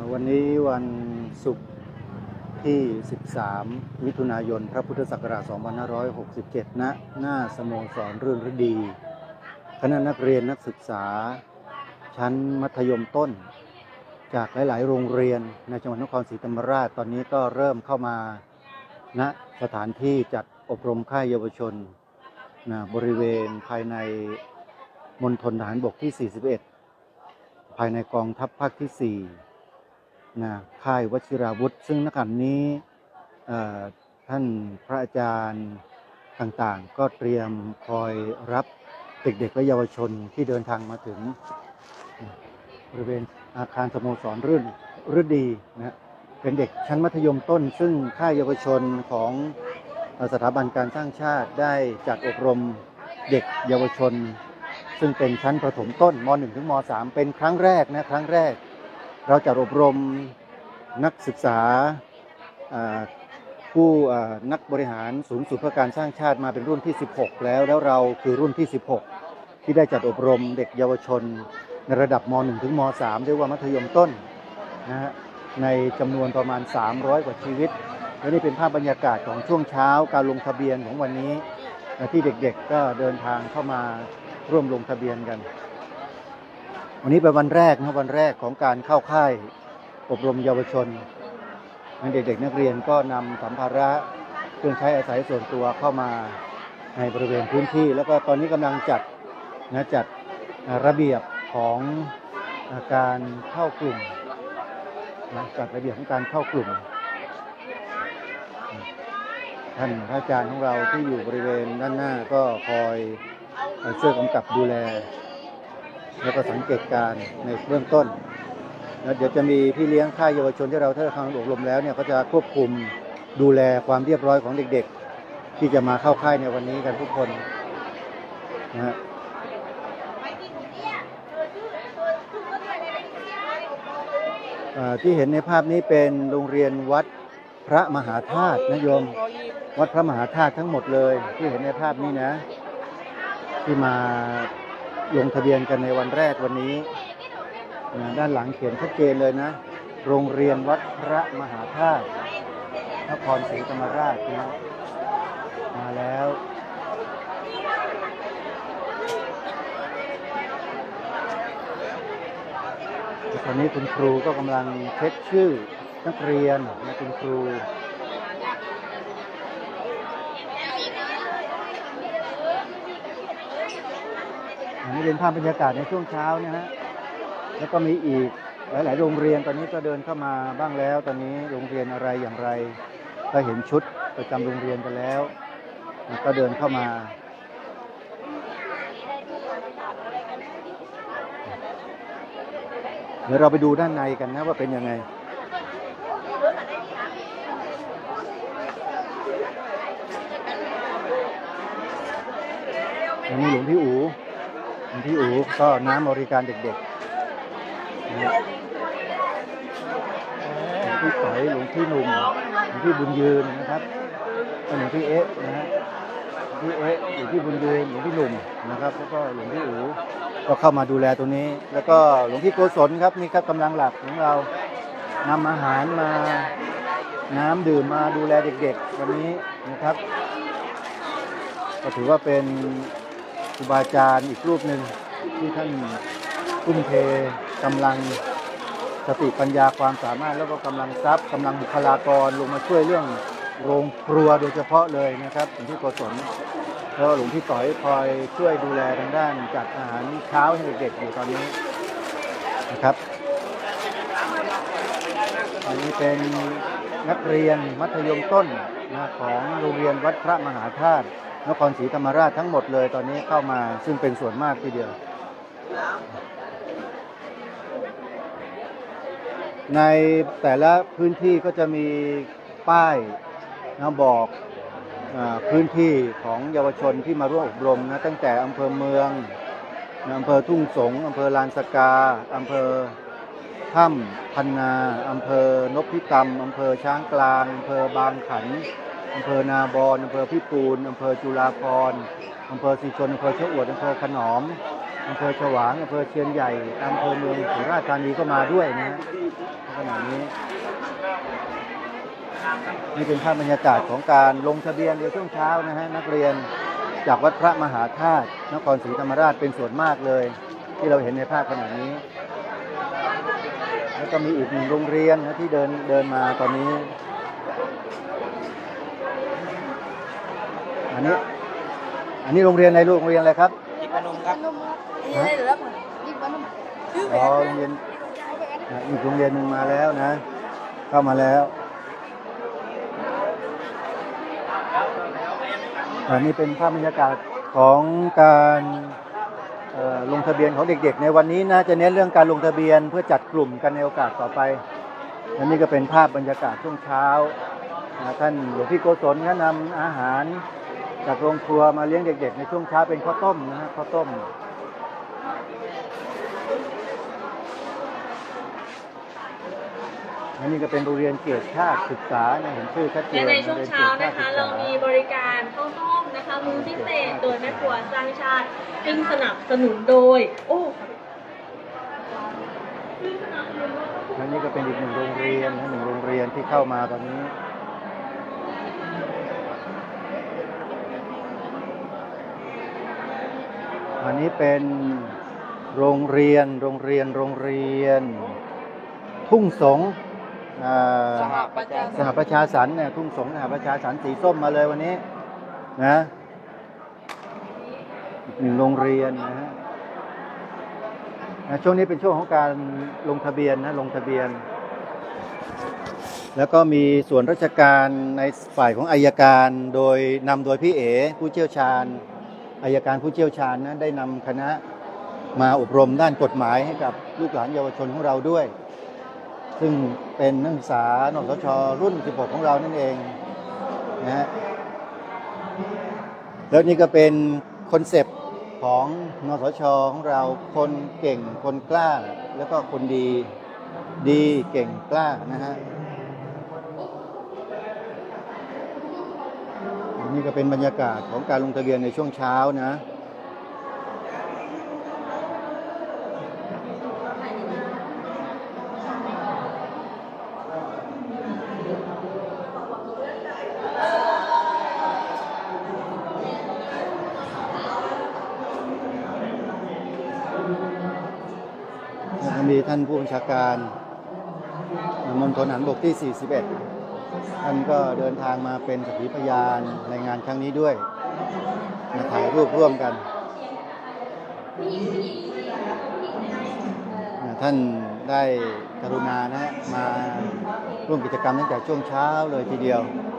วันนี้วันศุกร์ที่ 13 มิถุนายน พระพุทธศักราช 2567 ณ หน้าสโมสรรื่นฤดี คณะนักเรียนนักศึกษาชั้นมัธยมต้นจากหลายๆ โรงเรียนในจังหวัดนครศรีธรรมราชตอนนี้ก็เริ่มเข้ามาณสถานที่จัดอบรมค่ายเยาวชนบริเวณภายในมณฑลทหารบกที่ 41 ภายในกองทัพภาคที่ 4 ค่ายวชิราวุธซึ่งณขณะนี้ท่านพระอาจารย์ต่างๆก็เตรียมคอยรับเด็กๆและเยาวชนที่เดินทางมาถึงบริเวณอาคารสโมสรรื่นฤดีนะเป็นเด็กชั้นมัธยมต้นซึ่งค่ายเยาวชนของสถาบันการสร้างชาติได้จัดอบรมเด็กเยาวชนซึ่งเป็นชั้นประถมต้นม.1 ถึงม.3 เป็นครั้งแรกนะครั้งแรกเราจัดอบรมนักศึกษาผู้นักบริหารสูงสุดเพื่อการสร้างชาติมาเป็นรุ่นที่ 16 แล้วเราคือรุ่นที่ 16 ที่ได้จัดอบรมเด็กเยาวชนในระดับม.1 ถึงม.3 เรียกว่ามัธยมต้นนะฮะในจำนวนประมาณ300กว่าชีวิตและนี่เป็นภาพบรรยากาศของช่วงเช้าการลงทะเบียนของวันนี้ที่เด็กๆก็เดินทางเข้ามาร่วมลงทะเบียนกันวันนี้เป็นวันแรกนะวันแรกของการเข้าค่ายอบรมเยาวชนเด็กๆนักเรียนก็นำสัมภาระเครื่องใช้อาศัยส่วนตัวเข้ามาในบริเวณพื้นที่แล้วก็ตอนนี้กำลังจัดระเบียบของการเข้ากลุ่มจัดระเบียบของการเข้ากลุ่มท่านพระอาจารย์ของเราที่อยู่บริเวณด้านหน้าก็คอยช่วยกำกับดูแลแล้วก็สังเกตการในเบื้องต้นแล้วเดี๋ยวจะมีพี่เลี้ยงค่ายเยาวชนที่เราได้ทำอบรมแล้วเนี่ยก็จะควบคุมดูแลความเรียบร้อยของเด็กๆที่จะมาเข้าค่ายในวันนี้กันทุกคนนะฮะที่เห็นในภาพนี้เป็นโรงเรียนวัดพระมหาธาตุนะโยมวัดพระมหาธาตุทั้งหมดเลยที่เห็นในภาพนี้นะที่มาลงทะเบียนกันในวันแรกวันนี้ด้านหลังเขียนชัดเจนเลยนะโรงเรียนวัดพระมหาธาตุนครศรีธรรมราชนะมาแล้วตอนนี้คุณครูก็กำลังเช็คชื่อนักเรียนนะคุณครูอันนี้เป็นภาพบรรยากาศในช่วงเช้านะฮะแล้วก็มีอีกหลายๆโรงเรียนตอนนี้ก็เดินเข้ามาบ้างแล้วตอนนี้โรงเรียนอะไรอย่างไรก็เห็นชุดประจำโรงเรียนกันแล้วก็เดินเข้ามาเดี๋ยวเราไปดูด้านในกันนะว่าเป็นยังไงอันนี้หลวงพี่อู๋ก็น้ำบริการเด็กๆหลวงพี่สอยหลวงพี่หนุ่มหลวงพี่บุญยืนนะครับหลวงพี่เอ๊ะนะฮะหลวงพี่บุญยืนหลวงพี่หนุ่มนะครับแล้วก็หลวงพี่อู๋ก็เข้ามาดูแลตัวนี้แล้วก็หลวงพี่โกศลครับนี่ครับกำลังหลักของเรานำอาหารมาน้ำดื่มมาดูแลเด็กๆวันนี้นะครับก็ถือว่าเป็นครูบาอาจารย์อีกรูปหนึ่งที่ท่านทุ่มเทกำลังสติปัญญาความสามารถแล้วก็กำลังทรัพย์กำลังบุคลากรลงมาช่วยเรื่องโรงครัวโดยเฉพาะเลยนะครับหลวงพี่โกศลแล้วหลวงพี่ต่อยคอยช่วยดูแลทางด้านจัดอาหารเช้าให้เด็กๆอยู่ตอนนี้นะครับอันนี้เป็นนักเรียนมัธยมต้นของโรงเรียนวัดพระมหาธาตุนครศรีธรรมราชทั้งหมดเลยตอนนี้เข้ามาซึ่งเป็นส่วนมากทีเดียวในแต่ละพื้นที่ก็จะมีป้ายบอกพื้นที่ของเยาวชนที่มาร่วมอบรมนะตั้งแต่อำเภอเมืองอำเภอทุ่งสงอำเภอลานสกาอำเภอถ้ำพันนาอำเภอนพิตำอำเภอช้างกลางอำเภอบางขันอำเภอนาบอนอำเภอพิปูนอำเภอจุฬาภรณ์อำเภอศรีชนอำเภอชะอวดอำเภอขนอมอำเภอฉวางอำเภอเชียนใหญ่อำเภอเมืองสุราษฎร์ธานีก็มาด้วยนะก็ขณะนี้นี่เป็นภาพบรรยากาศของการลงทะเบียนในช่วงเช้านะฮะนักเรียนจากวัดพระมหาธาตุนครศรีธรรมราชเป็นส่วนมากเลยที่เราเห็นในภาพขณะนี้แล้วก็มีอีกหนึ่งโรงเรียนนะที่เดินมาตอนนี้อันนี้โรงเรียนอะไรลูกโรงเรียนอะไรครับยิบพนมครับนี่ได้หรือเปล่ายิบพนมอ๋อโรงเรียนอีกโรงเรียนหนึ่งมาแล้วนะเข้ามาแล้วอันนี้เป็นภาพบรรยากาศของการลงทะเบียนของเด็กๆในวันนี้นะจะเน้นเรื่องการลงทะเบียนเพื่อจัดกลุ่มกันในโอกาสต่อไปอันนี้ก็เป็นภาพบรรยากาศช่วงเช้าท่านหลวงพี่โกศลก็นำอาหารจากโรงครัวมาเลี้ยงเด็กๆในช่วงเช้าเป็นข้าวต้มนะฮะข้าวต้มอันนี้ก็เป็นโรงเรียนเกียรติชาติศึกษาเห็นชื่อชัดเจนและในช่วงเช้านะคะเรามีบริการข้าวต้มนะคะมื้อพิเศษโดยแม่ครัวสร้างชาติซึ่งสนับสนุนโดยอันนี้ก็เป็นอีกหนึ่งโรงเรียนหนึ่งโรงเรียนที่เข้ามาตอนนี้อันนี้เป็นโรงเรียนทุ่งสงสหประชาสรรค์เนี่ยทุ่งสงสหประชาสรรค์สีส้มมาเลยวันนี้นะอีกหนึ่งโรงเรียนนะฮะช่วงนี้เป็นช่วงของการลงทะเบียนลงทะเบียนแล้วก็มีส่วนราชการในฝ่ายของอัยการโดยนำโดยพี่เอ๋ผู้เชี่ยวชาญอัยการผู้เชี่ยวชาญนะได้นำคณะมาอบรมด้านกฎหมายให้กับลูกหลานเยาวชนของเราด้วยซึ่งเป็นนักศึกษานสช.รุ่น 16 ของเรานั่นเองนะฮะแล้วนี่ก็เป็นคอนเซปต์ของนสช.ของเราคนเก่งคนกล้าแล้วก็คนดีเก่งกล้านะฮะนี่ก็เป็นบรรยากาศของการลงทะเบียนในช่วงเช้านะมีท่านผู้บัญชาการมณฑลทหารบกที่ 41 ท่านก็เดินทางมาเป็นสักขีพยานในงานครั้งนี้ด้วยมาถ่ายรูปร่วมกันท่านได้กรุณานะมาร่วมกิจกรรมตั้งแต่ช่วงเช้าเลยทีเดียว